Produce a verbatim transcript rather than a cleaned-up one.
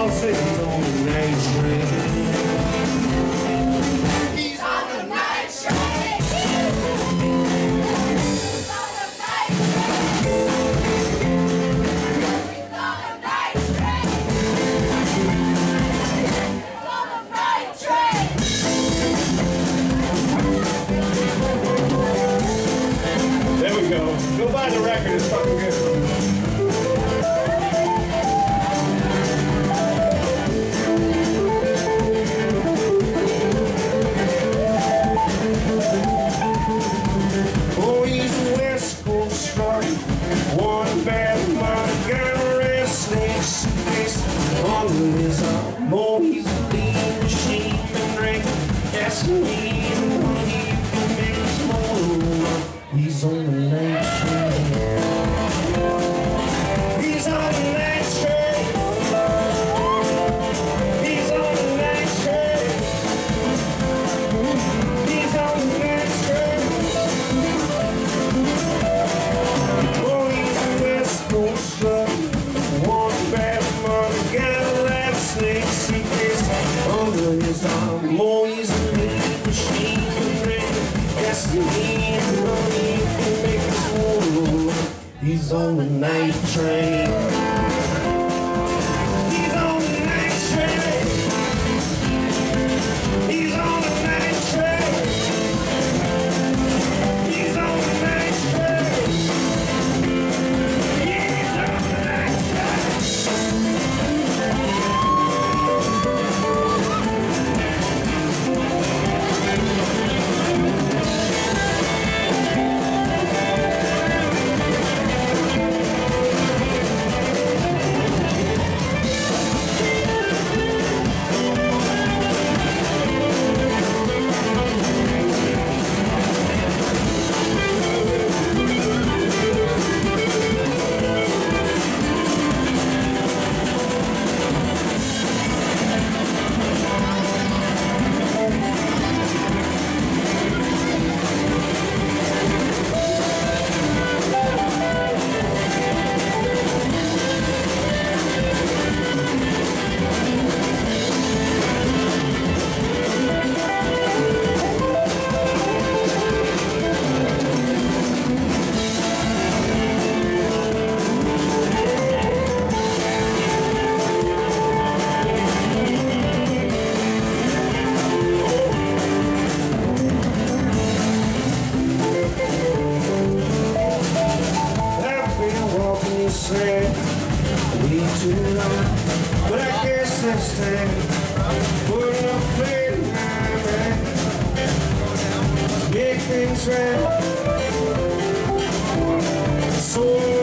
he's on the night train. He's on the night train. He's on the night train. He's on the night train. There we go. Go buy the record, it's fucking good. Oh, he's a West Coast star. One bad mind, got a rattlesnake suitcase under his arm. Oh, he's a lean machine and drink gasoline. Honey, you can make his motor run. He's on the night train. He's on the night train. He's on the night train. He's on the night train. Oh, he's a West Coast truck. One bad mother, got a rattlesnake suitcase under his arm. Oh, he's a lean machine and drink gasoline. Honey, you can make his motor run. He's on the night train. He's on the night train. He's on the night train. He's on the night train. He's on the night train. Said way too long, but I guess this time put up play tonight, make things right. So